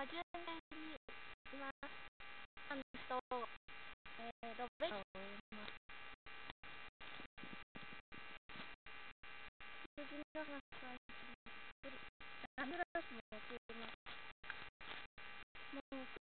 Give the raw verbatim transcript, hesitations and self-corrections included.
順平に今、さんと、えー、ロベットをいます。次の話はラムラスも起きます。もう